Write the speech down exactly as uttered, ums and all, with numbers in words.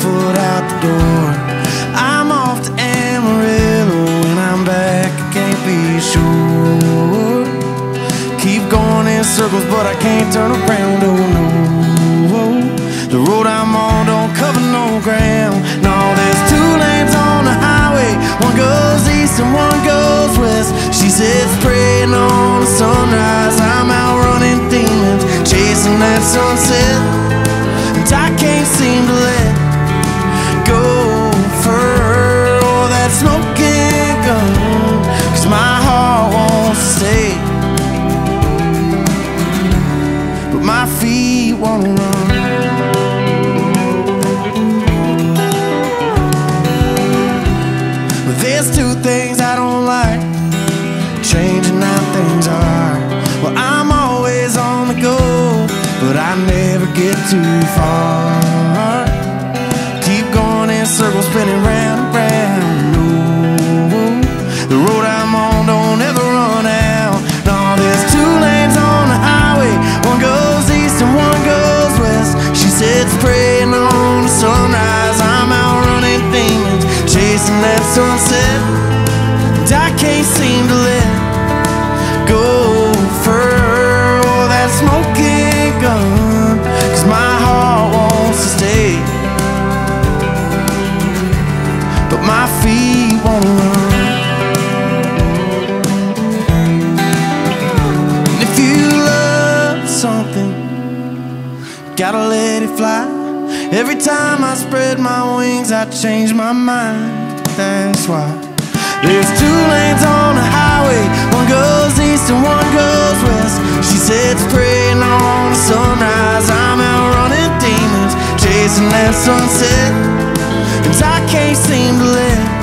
foot out the door. I'm off to Amarillo. When I'm back, I can't be sure. Keep going in circles, but I can't turn around, oh no. The road I'm on don't cover no ground. No, there's two lanes on the highway. One goes east and one goes west. She sits praying on the sunrise. I'm out running demons, chasing that sunset, and I can't seem to let go for her. Oh, that smoking gun, 'cause my heart wants to stay, but my feet won't run. There's two things I don't like, changing how things are. Well, I'm always on the go, but I never get too far. Keep going in circles, spinning round and round. No, the road I'm on don't ever run out. No, there's two lanes on the highway. One goes east and one goes west. She sits praying on the sunrise. I'm out running demons, chasing that sunset, and I can't seem to let go for her. Oh, that smoking gun, 'cause my heart wants to stay, but my feet won't run. And if you love something, gotta let it fly. Every time I spread my wings, I change my mind. That's why there's two lanes on the highway. One goes east and one goes west. She sits praying on the sunrise. I'm out running demons, chasing that sunset, and I can't seem to let